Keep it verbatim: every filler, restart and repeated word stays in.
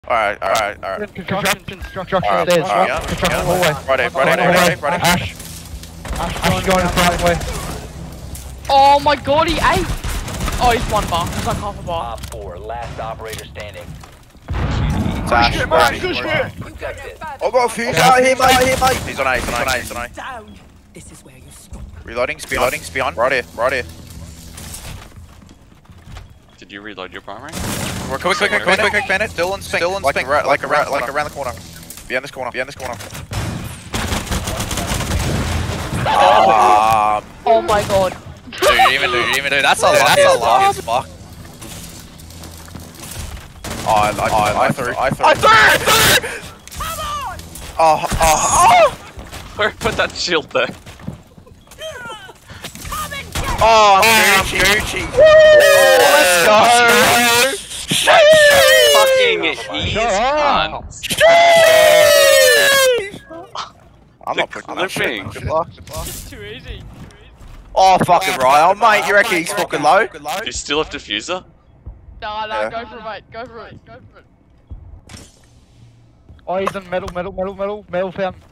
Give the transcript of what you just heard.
Alright, alright, alright. Construction, construction, Alright, stairs, alright, right? yeah, Construction yeah. hallway. Righty, righty, righty, righty. Ash. Ash going the front way. Oh my god, he ate! Oh, he's one bar. He's like half a bar. Top four, last operator standing. It's Ash. You got this. Oh, got a fuse out here, mate, here, mate. He's on A, he's on A, he's on A. Down. This is where you stop. Reloading, speed, reloading, speed on. Right here, right here. Did you reload your primary? Quick, quick, quick, quick, quick, quick, quick, bandit. Still in spink, still in spink, like, like, around, like around the corner. Behind this corner, behind this corner. Oh, Oh my god. dude, even dude, even dude, that's a lot, that's a lot as fuck. Oh, I, I, I, I threw, I threw, I threw, I threw! Come on! Oh, oh, oh! Where put that shield there? Oh, I'm Gucci. Gucci. Let's go. Shit. Fucking ease, cunt. I'm not putting that shit. Clipping. Good luck. Good luck. It's too easy. Oh, fucking right. Oh, mate, you reckon he's fucking low? Do you still have diffuser? Nah, nah, Yeah. go for it, mate. Go for it. Go for it. Oh, he's in metal, metal, metal, metal, metal fountain.